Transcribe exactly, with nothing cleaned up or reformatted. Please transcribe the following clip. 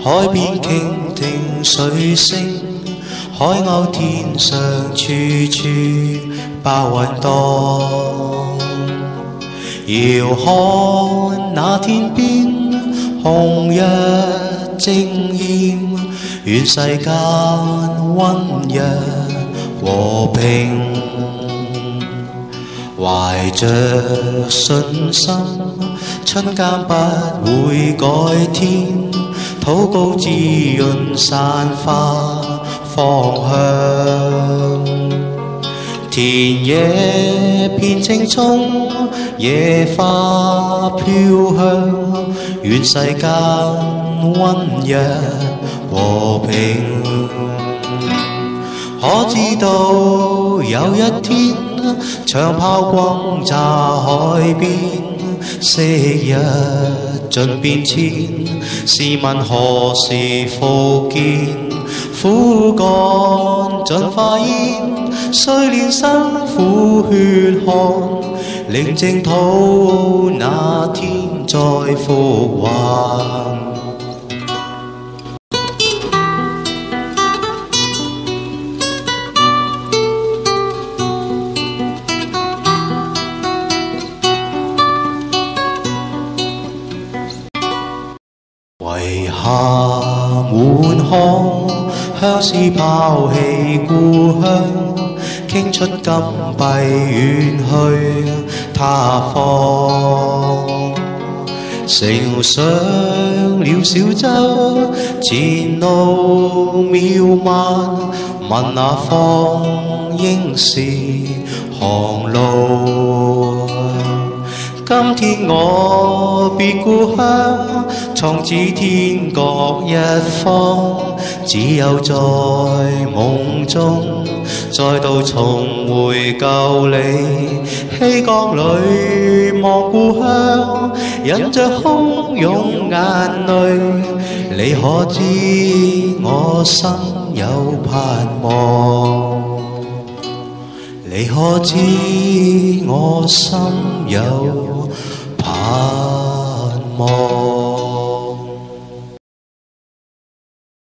海邊傾聽水聲，海鷗天上處處白雲蕩。遙看那天邊紅日正豔，願世間溫日和平。懷着信心，春間不會改天，禱告滋潤散發方向。田野遍青葱，野花飄香，願世間溫日和平。可知道有一天，長炮轟炸海邊，昔日盡變遷，試問何時復見？苦幹盡化煙，歲年辛苦血汗，寧靜土那天再復還。遺下滿腔，相思拋棄故鄉，傾出金幣遠去他方。乘上了小舟，前路渺漫，問那方應是航路。今天我別故鄉，創似天各一方，只有在夢中再度重回舊里。溪江裏望故鄉，忍着洶湧眼淚，你可知我心有盼望？你可知我心有盼望？